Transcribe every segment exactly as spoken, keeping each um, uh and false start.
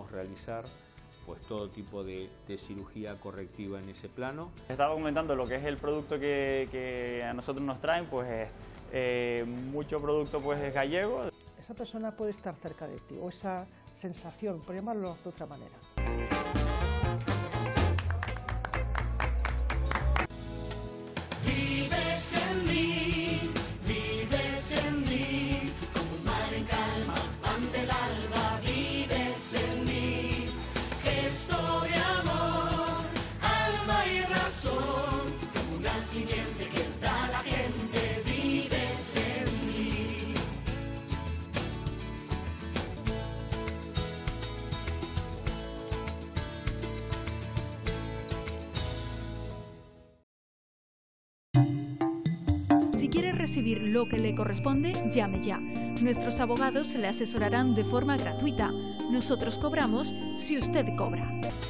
podemos realizar pues todo tipo de, de cirugía correctiva en ese plano. Estaba comentando lo que es el producto que, que a nosotros nos traen, pues eh, mucho producto pues es gallego. Esa persona puede estar cerca de ti, o esa sensación, por llamarlo de otra manera. Vives en mí, vives en mí, como un mar en calma, pan del alba, vives en mí, gesto de amor, alma y razón, como una simiente que da a la gente, vives en mí. Si quiere recibir lo que le corresponde, llame ya. Nuestros abogados le asesorarán de forma gratuita. Nosotros cobramos si usted cobra.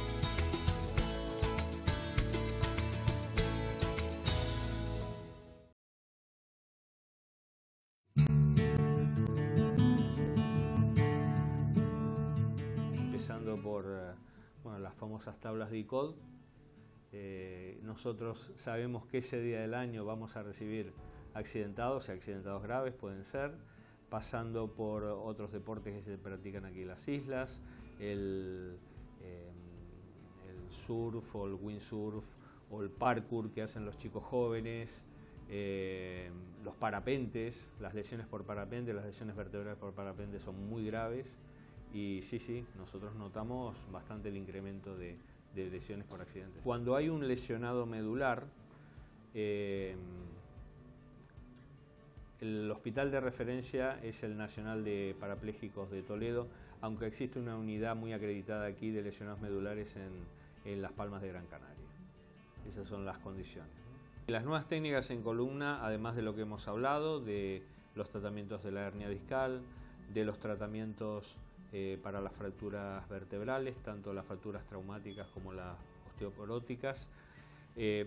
Empezando por bueno, las famosas tablas de I C O D. Eh, nosotros sabemos que ese día del año vamos a recibir accidentados y accidentados graves pueden ser, pasando por otros deportes que se practican aquí en las islas, el, eh, el surf o el windsurf o el parkour que hacen los chicos jóvenes, eh, los parapentes, las lesiones por parapente, las lesiones vertebrales por parapente son muy graves y sí, sí, nosotros notamos bastante el incremento de de lesiones por accidentes. Cuando hay un lesionado medular, eh, el hospital de referencia es el Nacional de Parapléjicos de Toledo, aunque existe una unidad muy acreditada aquí de lesionados medulares en, en Las Palmas de Gran Canaria. Esas son las condiciones. Las nuevas técnicas en columna, además de lo que hemos hablado, de los tratamientos de la hernia discal, de los tratamientos Eh, para las fracturas vertebrales, tanto las fracturas traumáticas como las osteoporóticas. Eh,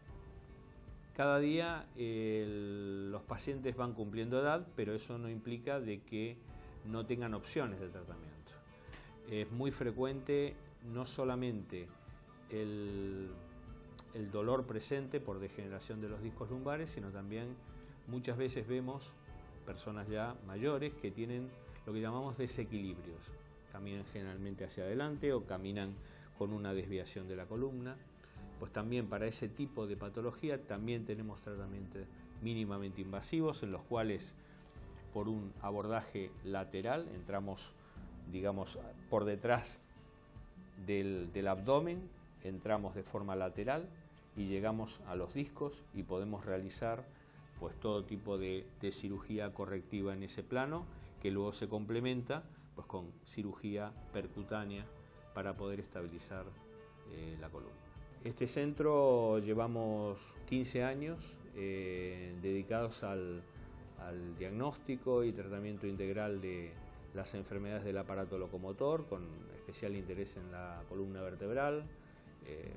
cada día eh, el, los pacientes van cumpliendo edad, pero eso no implica de que no tengan opciones de tratamiento. Es muy frecuente no solamente el, el dolor presente por degeneración de los discos lumbares, sino también muchas veces vemos personas ya mayores que tienen lo que llamamos desequilibrios. Caminan generalmente hacia adelante o caminan con una desviación de la columna. Pues también para ese tipo de patología también tenemos tratamientos mínimamente invasivos en los cuales por un abordaje lateral entramos, digamos, por detrás del, del abdomen, entramos de forma lateral y llegamos a los discos y podemos realizar pues todo tipo de, de cirugía correctiva en ese plano, que luego se complementa pues, con cirugía percutánea para poder estabilizar eh, la columna. Este centro llevamos quince años eh, dedicados al, al diagnóstico y tratamiento integral de las enfermedades del aparato locomotor, con especial interés en la columna vertebral. Eh,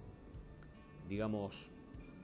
digamos,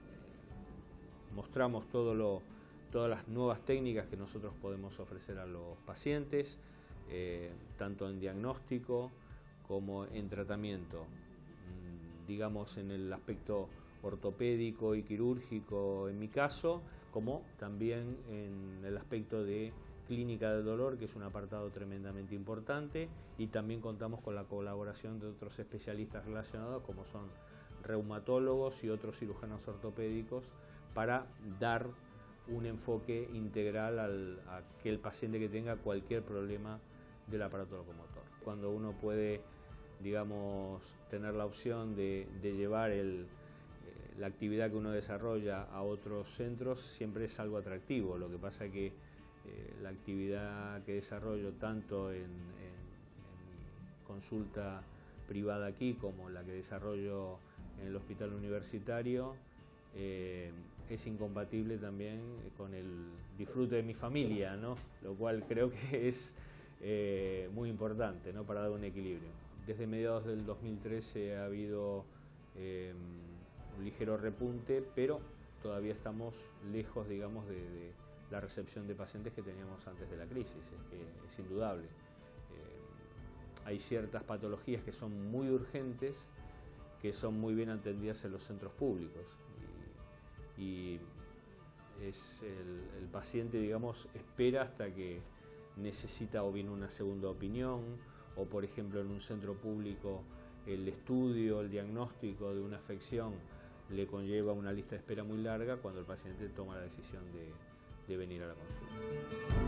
eh, mostramos todo lo todas las nuevas técnicas que nosotros podemos ofrecer a los pacientes, eh, tanto en diagnóstico como en tratamiento, mm, digamos en el aspecto ortopédico y quirúrgico en mi caso, como también en el aspecto de clínica del dolor, que es un apartado tremendamente importante, y también contamos con la colaboración de otros especialistas relacionados como son reumatólogos y otros cirujanos ortopédicos para dar un enfoque integral al, a aquel paciente que tenga cualquier problema del aparato locomotor. Cuando uno puede, digamos, tener la opción de, de llevar el, eh, la actividad que uno desarrolla a otros centros, siempre es algo atractivo. Lo que pasa es que eh, la actividad que desarrollo tanto en, en, en mi consulta privada aquí como la que desarrollo en el hospital universitario eh, es incompatible también con el disfrute de mi familia, ¿no? Lo cual creo que es eh, muy importante, ¿no? Para dar un equilibrio. Desde mediados del dos mil trece ha habido eh, un ligero repunte, pero todavía estamos lejos, digamos, de, de la recepción de pacientes que teníamos antes de la crisis, es que es indudable. Eh, hay ciertas patologías que son muy urgentes, que son muy bien atendidas en los centros públicos. Y, y es el, el paciente, digamos, espera hasta que necesita o bien una segunda opinión, o por ejemplo en un centro público el estudio, el diagnóstico de una afección le conlleva una lista de espera muy larga cuando el paciente toma la decisión de, de venir a la consulta.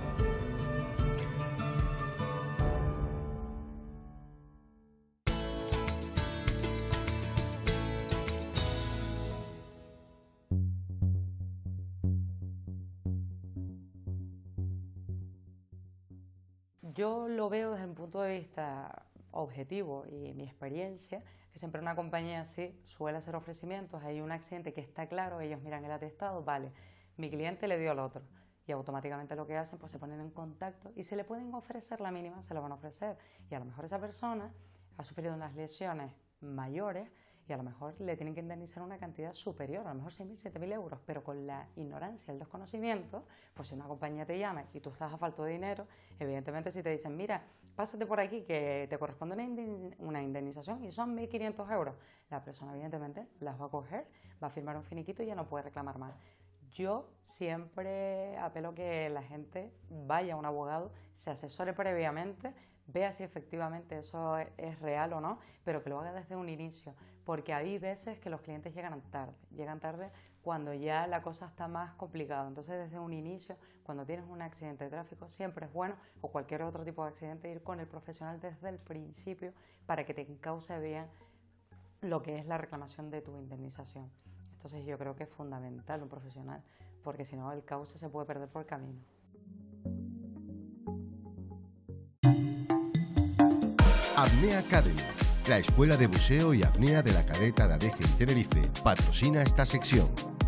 Yo lo veo desde un punto de vista objetivo y mi experiencia, que siempre una compañía así suele hacer ofrecimientos, hay un accidente que está claro, ellos miran el atestado, vale, mi cliente le dio al otro y automáticamente lo que hacen pues se ponen en contacto y se le pueden ofrecer la mínima, se la van a ofrecer y a lo mejor esa persona ha sufrido unas lesiones mayores y a lo mejor le tienen que indemnizar una cantidad superior, a lo mejor seis mil, siete mil euros, pero con la ignorancia, el desconocimiento, pues si una compañía te llama y tú estás a falta de dinero, evidentemente si te dicen, mira, pásate por aquí que te corresponde una indemnización y son mil quinientos euros, la persona evidentemente las va a coger, va a firmar un finiquito y ya no puede reclamar más. Yo siempre apelo a que la gente vaya a un abogado, se asesore previamente, vea si efectivamente eso es real o no, pero que lo haga desde un inicio, porque hay veces que los clientes llegan tarde, llegan tarde cuando ya la cosa está más complicada. Entonces, desde un inicio, cuando tienes un accidente de tráfico, siempre es bueno, o cualquier otro tipo de accidente, ir con el profesional desde el principio para que te encauce bien lo que es la reclamación de tu indemnización. Entonces, yo creo que es fundamental un profesional, porque si no, el cauce se puede perder por el camino. Apnea Academy, la escuela de buceo y apnea de la cadeta de Adeje en Tenerife, patrocina esta sección.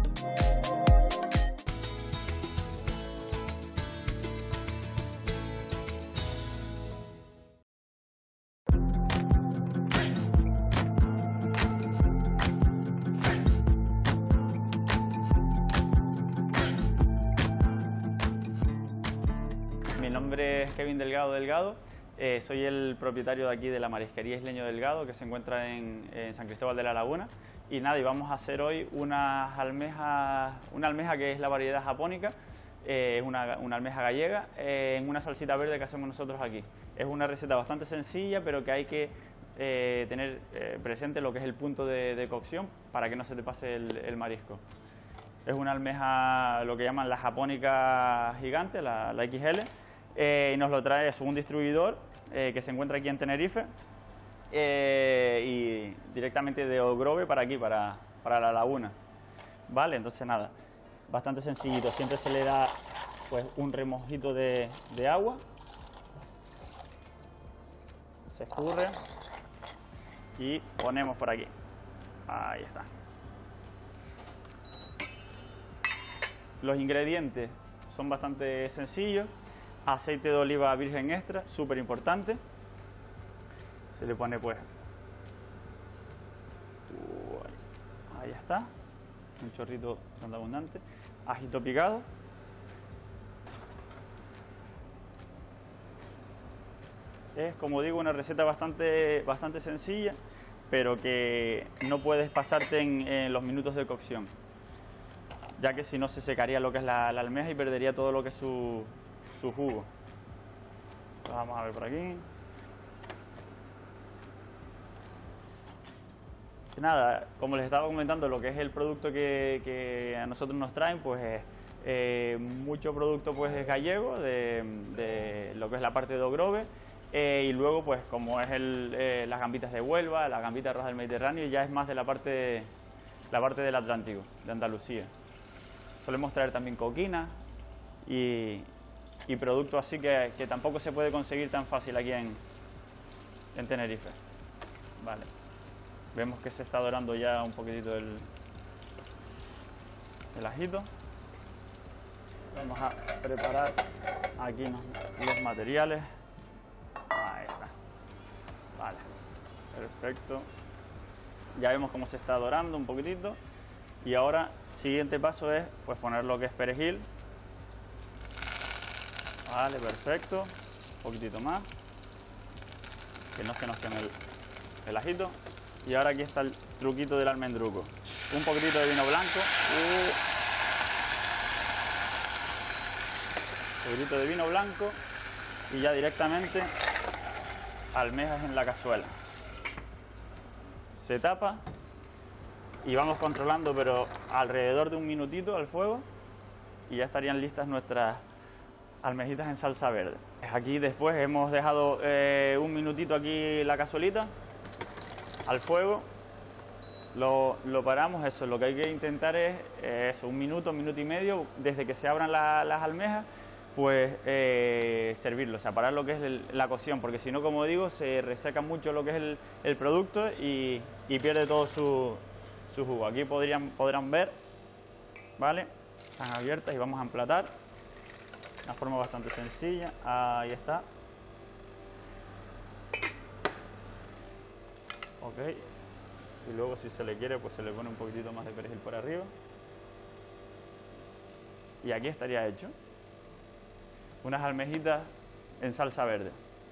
Mi nombre es Kevin Delgado Delgado. Eh, soy el propietario de aquí de la Marisquería Isleño Delgado, que se encuentra en, en San Cristóbal de la Laguna. Y nada, y vamos a hacer hoy unas almejas, una almeja que es la variedad japónica, eh, una, una almeja gallega, eh, en una salsita verde que hacemos nosotros aquí. Es una receta bastante sencilla, pero que hay que eh, tener eh, presente lo que es el punto de, de cocción para que no se te pase el, el marisco. Es una almeja, lo que llaman la japónica gigante, la, la equis ele, eh, y nos lo trae un distribuidor eh, que se encuentra aquí en Tenerife, eh, y directamente de Ogrove para aquí, para, para la laguna. Vale, entonces nada, bastante sencillito, siempre se le da pues un remojito de, de agua, se escurre y ponemos por aquí, ahí está. Los ingredientes son bastante sencillos, aceite de oliva virgen extra, súper importante, se le pone pues, ahí está, un chorrito bastante abundante, ajito picado, es como digo una receta bastante, bastante sencilla, pero que no puedes pasarte en, en los minutos de cocción, ya que si no se secaría lo que es la, la almeja y perdería todo lo que es su, su jugo. Lo vamos a ver por aquí. Nada, como les estaba comentando, lo que es el producto que, que a nosotros nos traen, pues es eh, mucho producto pues es gallego, de, de lo que es la parte de Ogrove, eh, y luego pues como es el, eh, las gambitas de Huelva, las gambitas rojas del Mediterráneo, ya es más de la parte, la parte del Atlántico, de Andalucía. Solemos traer también coquina y, y productos así que, que tampoco se puede conseguir tan fácil aquí en, en Tenerife. Vale. Vemos que se está dorando ya un poquitito el, el ajito. Vamos a preparar aquí los materiales. Ahí está. Vale. Perfecto. Ya vemos cómo se está dorando un poquitito. Y ahora, siguiente paso es pues poner lo que es perejil. Vale, perfecto. Un poquitito más. que no se nos queme el, el ajito. Y ahora aquí está el truquito del almendruco. Un poquitito de vino blanco. Uh, un poquitito de vino blanco y ya directamente almejas en la cazuela. Se tapa y vamos controlando, pero alrededor de un minutito al fuego y ya estarían listas nuestras almejitas en salsa verde. Aquí después hemos dejado eh, un minutito aquí la cazuelita al fuego, lo, lo paramos. Eso, lo que hay que intentar es eh, eso, un minuto, un minuto y medio, desde que se abran la, las almejas, pues eh, servirlo, o sea, parar lo que es el, la cocción, porque si no, como digo, se reseca mucho lo que es el, el producto y, y pierde todo su, su jugo. Aquí podrían, podrán ver, ¿vale? Están abiertas y vamos a emplatar. Una forma bastante sencilla, ahí está. Ok, y luego si se le quiere, pues se le pone un poquitito más de perejil por arriba. Y aquí estaría hecho. Unas almejitas en salsa verde.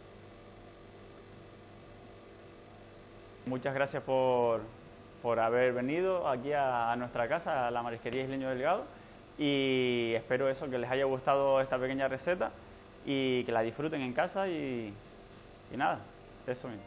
Muchas gracias por, por haber venido aquí a, a nuestra casa, a la Marisquería Isleño Delgado. Y espero eso, que les haya gustado esta pequeña receta y que la disfruten en casa y, y nada, eso mismo.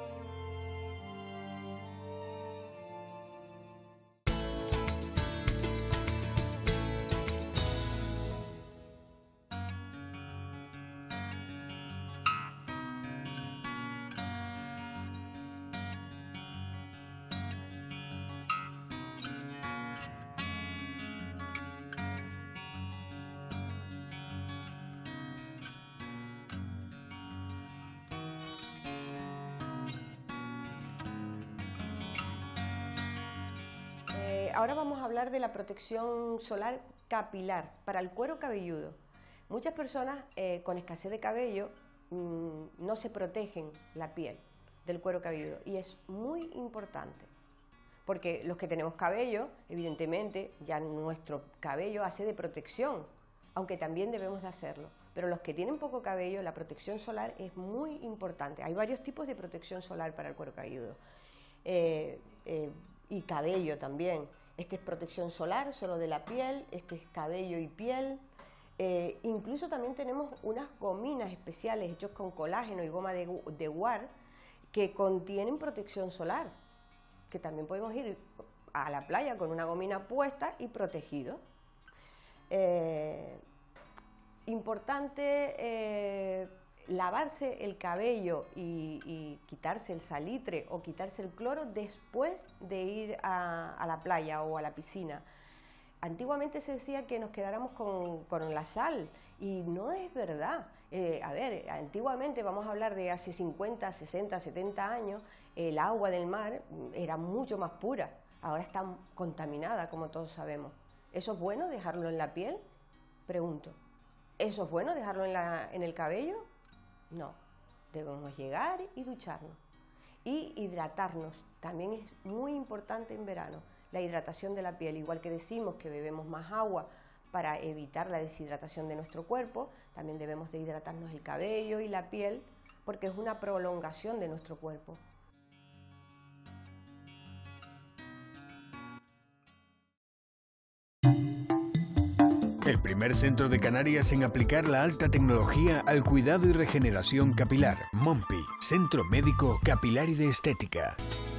Ahora vamos a hablar de la protección solar capilar para el cuero cabelludo. Muchas personas eh, con escasez de cabello mmm, no se protegen la piel del cuero cabelludo y es muy importante porque los que tenemos cabello, evidentemente ya nuestro cabello hace de protección, aunque también debemos de hacerlo. Pero los que tienen poco cabello, la protección solar es muy importante. Hay varios tipos de protección solar para el cuero cabelludo eh, eh, y cabello también. Este es protección solar, solo de la piel, este es cabello y piel. Eh, incluso también tenemos unas gominas especiales hechas con colágeno y goma de, de guar que contienen protección solar, que también podemos ir a la playa con una gomina puesta y protegido. Eh, importante eh, lavarse el cabello y, y quitarse el salitre o quitarse el cloro después de ir a, a la playa o a la piscina. Antiguamente se decía que nos quedáramos con, con la sal y no es verdad. Eh, a ver, antiguamente, vamos a hablar de hace cincuenta, sesenta, setenta años, el agua del mar era mucho más pura, ahora está contaminada, como todos sabemos. ¿Eso es bueno dejarlo en la piel? Pregunto. ¿Eso es bueno dejarlo en, la, en el cabello? No, debemos llegar y ducharnos y hidratarnos. También es muy importante en verano la hidratación de la piel, igual que decimos que bebemos más agua para evitar la deshidratación de nuestro cuerpo, también debemos de hidratarnos el cabello y la piel porque es una prolongación de nuestro cuerpo. El primer centro de Canarias en aplicar la alta tecnología al cuidado y regeneración capilar. Mompi, Centro Médico Capilar y de Estética.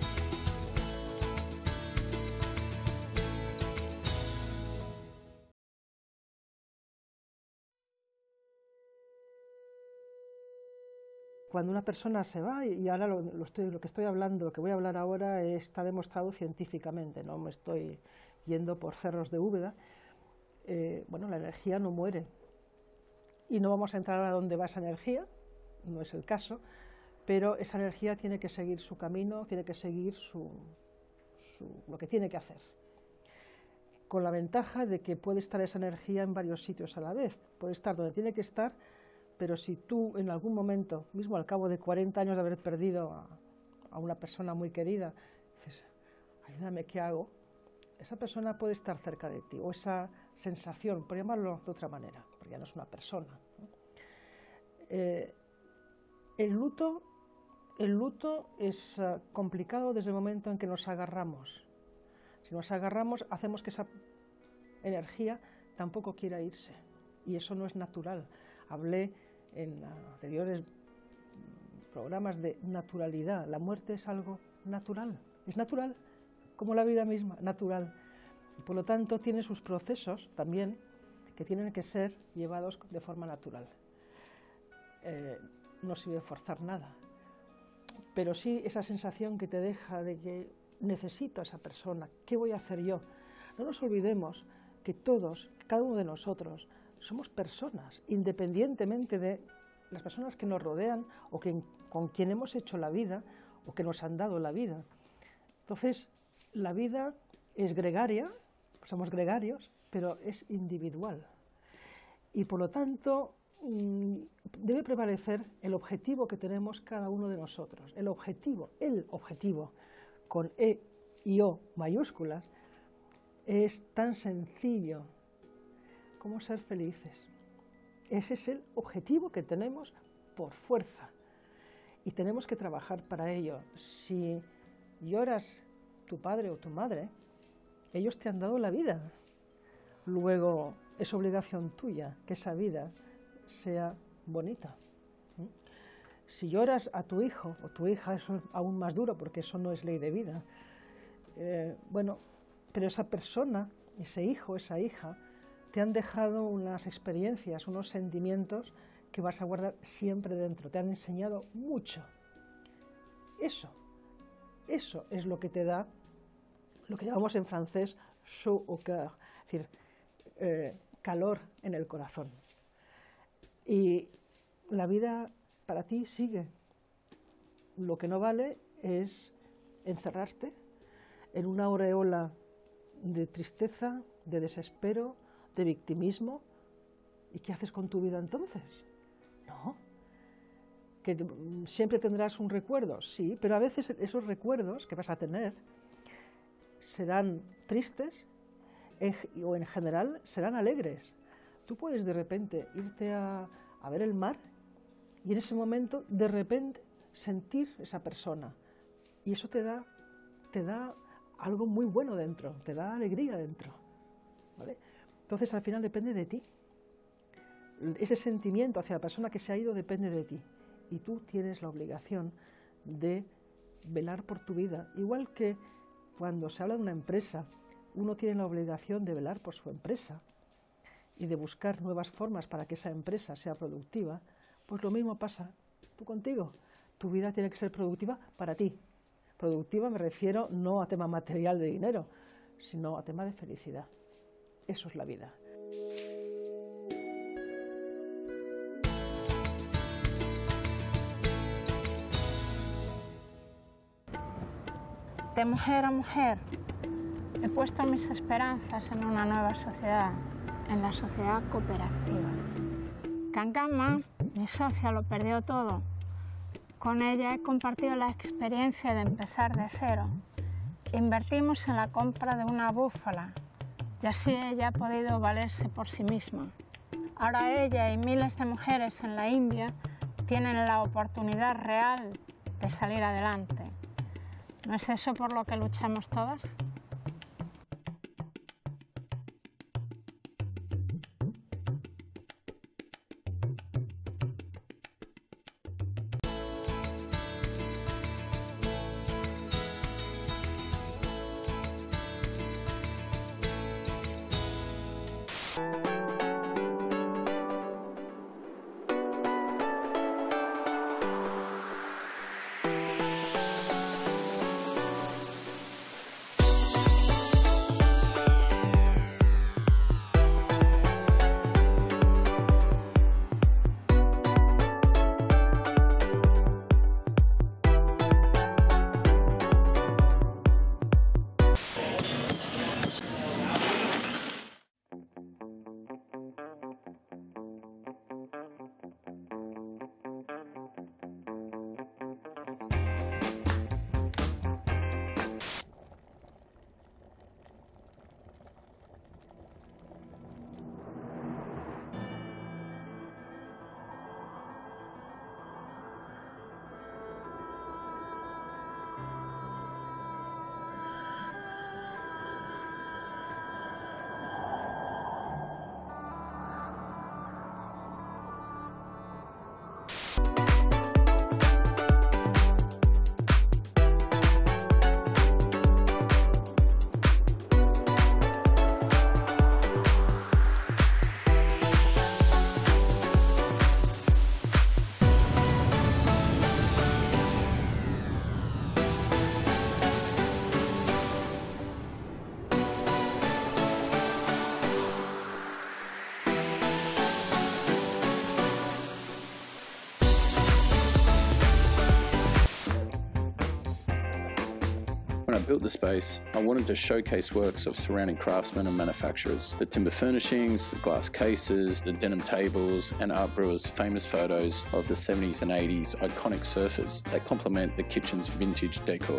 Cuando una persona se va, y ahora lo, lo, estoy, lo que estoy hablando, lo que voy a hablar ahora está demostrado científicamente, no me estoy yendo por cerros de Úbeda. Eh, bueno, la energía no muere y no vamos a entrar a dónde va esa energía, no es el caso, pero esa energía tiene que seguir su camino, tiene que seguir su, su, lo que tiene que hacer, con la ventaja de que puede estar esa energía en varios sitios a la vez, puede estar donde tiene que estar, pero si tú en algún momento, mismo al cabo de cuarenta años de haber perdido a, a una persona muy querida, dices, ayúdame, ¿qué hago? Esa persona puede estar cerca de ti, o esa sensación, por llamarlo de otra manera, porque ya no es una persona, ¿no? Eh, el luto el luto es uh, complicado desde el momento en que nos agarramos. Si nos agarramos, hacemos que esa energía tampoco quiera irse. Y eso no es natural. Hablé en anteriores programas de naturalidad. La muerte es algo natural. Es natural, como la vida misma, natural. Y por lo tanto tiene sus procesos también que tienen que ser llevados de forma natural. Eh, no sirve forzar nada. Pero sí esa sensación que te deja de que necesito a esa persona, ¿qué voy a hacer yo? No nos olvidemos que todos, cada uno de nosotros, somos personas, independientemente de las personas que nos rodean o que, con quien hemos hecho la vida o que nos han dado la vida. Entonces, la vida es gregaria, somos gregarios, pero es individual. Y por lo tanto, debe prevalecer el objetivo que tenemos cada uno de nosotros. El objetivo, el objetivo, con E y O mayúsculas, es tan sencillo como ser felices. Ese es el objetivo que tenemos por fuerza. Y tenemos que trabajar para ello. Si lloras tu padre o tu madre, ellos te han dado la vida. Luego es obligación tuya que esa vida sea bonita. Si lloras a tu hijo o tu hija, eso es aún más duro porque eso no es ley de vida. Eh, bueno, pero esa persona, ese hijo, esa hija, te han dejado unas experiencias, unos sentimientos que vas a guardar siempre dentro. Te han enseñado mucho. Eso, eso es lo que te da, lo que llamamos en francés chaud au cœur, es decir, eh, calor en el corazón. Y la vida para ti sigue. Lo que no vale es encerrarte en una aureola de tristeza, de desespero, de victimismo. ¿Y qué haces con tu vida entonces? No. ¿Que siempre tendrás un recuerdo? Sí, pero a veces esos recuerdos que vas a tener serán tristes en, o en general serán alegres. Tú puedes de repente irte a, a ver el mar y en ese momento de repente sentir esa persona y eso te da, te da algo muy bueno dentro, te da alegría dentro, ¿vale? Entonces al final depende de ti. Ese sentimiento hacia la persona que se ha ido depende de ti y tú tienes la obligación de velar por tu vida, igual que cuando se habla de una empresa, uno tiene la obligación de velar por su empresa y de buscar nuevas formas para que esa empresa sea productiva. Pues lo mismo pasa tú contigo. Tu vida tiene que ser productiva para ti. Productiva me refiero no a tema material de dinero, sino a tema de felicidad. Eso es la vida. De mujer a mujer, he puesto mis esperanzas en una nueva sociedad, en la sociedad cooperativa. Kankama, mi socia, lo perdió todo. Con ella he compartido la experiencia de empezar de cero. Invertimos en la compra de una búfala y así ella ha podido valerse por sí misma. Ahora ella y miles de mujeres en la India tienen la oportunidad real de salir adelante. ¿No es eso por lo que luchamos todas? built the space, I wanted to showcase works of surrounding craftsmen and manufacturers. The timber furnishings, the glass cases, the denim tables, and Art Brewer's famous photos of the seventies and eighties iconic sofas that complement the kitchen's vintage decor.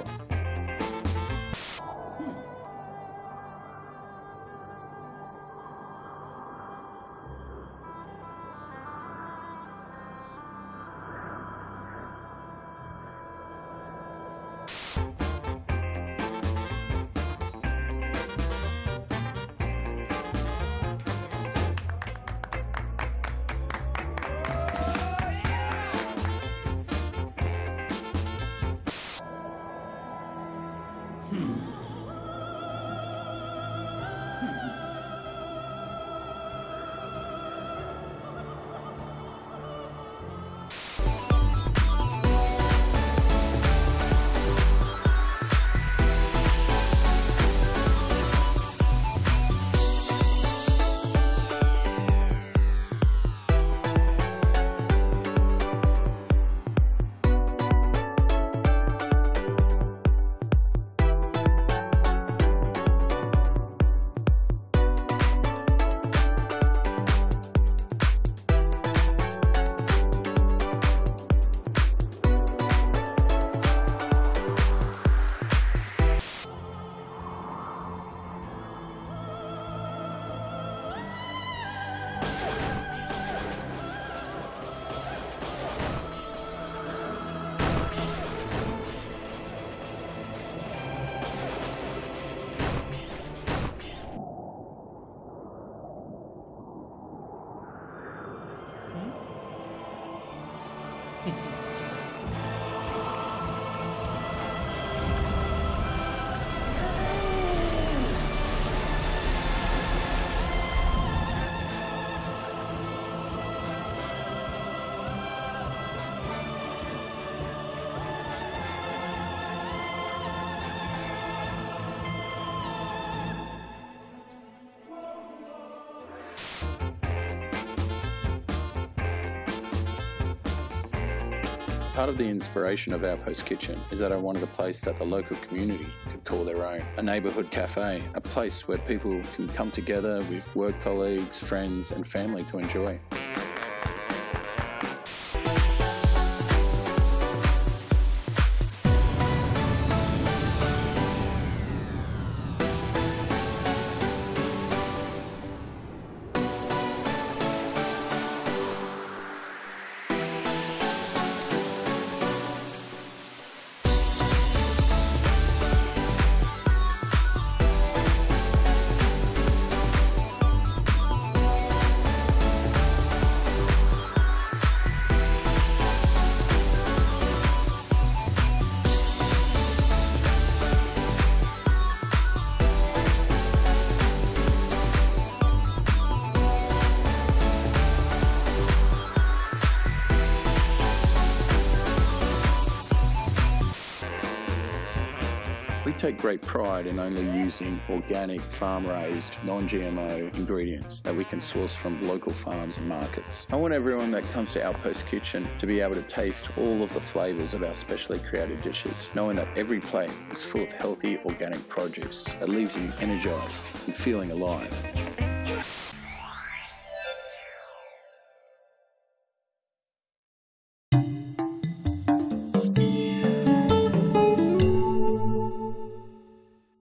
Part of the inspiration of Outpost Kitchen is that I wanted a place that the local community could call their own. A neighbourhood cafe, a place where people can come together with work colleagues, friends and family to enjoy. We take great pride in only using organic, farm-raised, non-G M O ingredients that we can source from local farms and markets. I want everyone that comes to Outpost Kitchen to be able to taste all of the flavours of our specially created dishes, knowing that every plate is full of healthy, organic produce that leaves you energised and feeling alive.